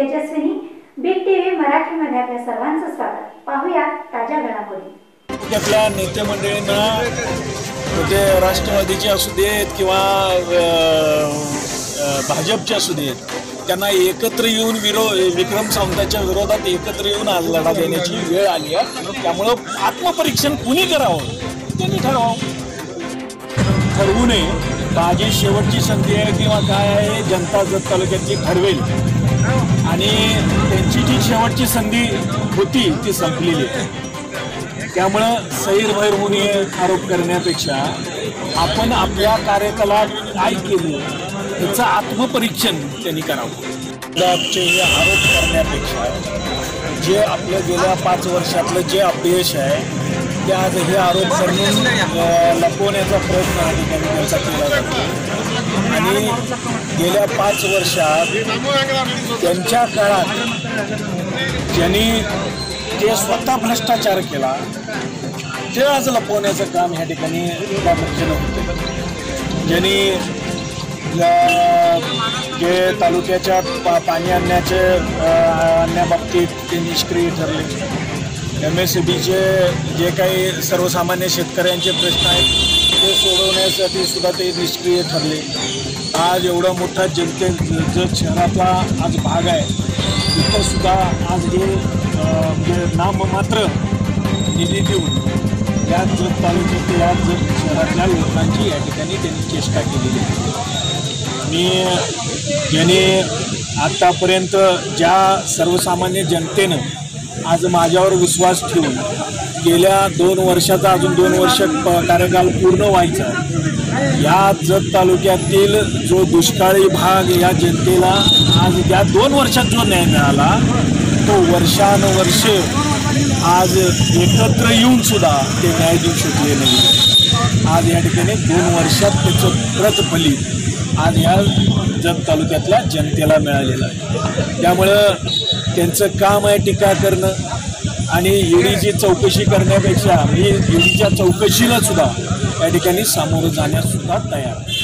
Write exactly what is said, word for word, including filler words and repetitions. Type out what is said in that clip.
Tejaswini, big TV मराठीमध्ये आपल्या सर्वांचं स्वागत. पाहूया ताज्या घडामोडी. आपल्या नेते मंडळींना ते राष्ट्रवादीचे असू देत किंवा भाजपचे असू देत, त्यांना एकत्र येऊन विरोध विक्रम सावंताच्या विरोधात एकत्र येऊन आज लढा देण्याची वेळ आली आहे. त्यामुळं आत्मपरीक्षण कुणी करावं त्यांनी ठरवावं. ठरवू नये. माझी शेवटची संधी आहे किंवा काय आहे जनता जत तालुक्यातली ठरवेल. आणि त्यांची जी शेवटची संधी होती ती संपलेली आहे. त्यामुळं सैरभैर होऊन आरोप करण्यापेक्षा आपण आपल्या कार्यकालात काय केलं त्याचं आत्मपरीक्षण त्यांनी करावं. आजचे हे आरोप करण्यापेक्षा जे आपलं गेल्या पाच वर्षातलं जे अपयश आहे ते आज हे आरोप करून लपवण्याचा प्रयत्न या ठिकाणी त्यांचा केला जातो. आणि गेल्या पाच वर्षात त्यांच्या काळात ज्यांनी जे स्वतः भ्रष्टाचार केला ते आज लपवण्याचं काम ह्या ठिकाणी प्रामुख्यानं होतं. ज्यांनी जे तालुक्याच्या पा पाणी आणण्याचे आणण्याबाबतीत ते निष्क्रिय ठरले. एम एस सी बीचे जे काही सर्वसामान्य शेतकऱ्यांचे प्रश्न आहेत ते सोडवण्यासाठी सुद्धा ते निष्क्रिय ठरले. आज एवढा मोठा जनते जत शहरातला आज भाग आहे तिथं सुद्धा आज हे म्हणजे नाममात्र निधी देऊन या जत तालुक्यातल्या जत शहरातल्या लोकांची या ठिकाणी त्यांनी चेष्टा केलेली आहे. मी याने आत्तापर्यंत ज्या सर्वसामान्य जनतेनं आज माझ्यावर विश्वास ठेवून गेल्या दोन वर्षाचा अजून दोन वर्ष कार्यकाल पूर्ण व्हायचा, या जत तालुक्यातील जो दुष्काळी भाग या जनतेला आज या दोन वर्षात जो न्याय मिळाला तो वर्षानुवर्ष आज एकत्र येऊन सुद्धा ते न्याय देऊ शकले नाही. आज या ठिकाणी दोन वर्षात त्याचं प्रतिफलित आज या जत तालुक्यातल्या जनतेला मिळालेलं आहे. त्यामुळं त्यांचं काम आहे टीका करणं आणि ईडीची चौकशी करण्यापेक्षा मी ईडीच्या चौकशीला सुद्धा या ठिकाणी सामोरं जाण्यास सुद्धा तयार आहे.